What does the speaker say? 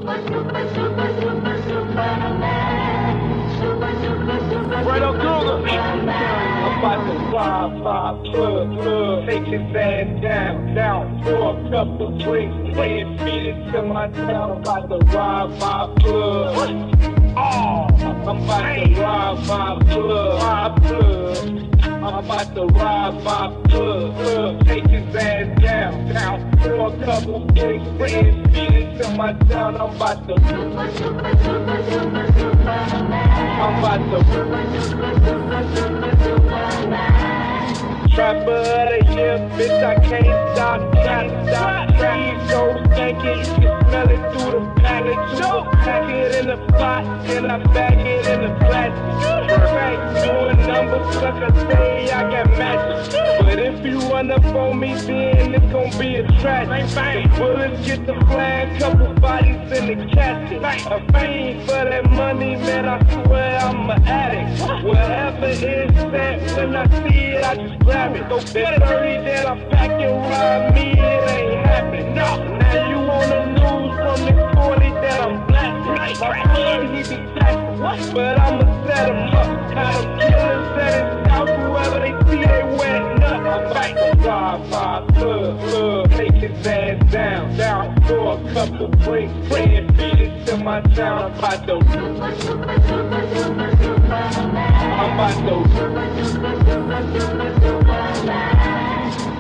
Right on Google. I'm about to rob my plug. Take his ass down for a couple drinks. Playing feed it to my town. I'm about to rob my plug. I'm about to rob my plug. I'm about to rob my plug. Take his ass down for a couple drinks. Playing feed it to my town. I'm about to. Trapper of the year, bitch, I can't stop. Trees so stanky, you can smell it through the package. Pack it in the pot, and I bag it in the plastic. Right, doing numbers, sucker say I got matches. But if you run up on me, then it's gon' be a tragedy. The bullets get the flying, couple bodies in the casket. A fiend for that money, man, I swear I'm an addict. Whatever is that, when I see it, I just grab it. Go that 30 that I'm packing around me, it ain't happening. Now you on the news from this 40 that I'm blasting. My friend, he be taxing, but I'ma set him up. Got him killers at his house, whoever they see, they wet up. I'm about to rob my plug, take his ass down for a couple drinks, playing feed it to my town. I'm about to. I'm about to.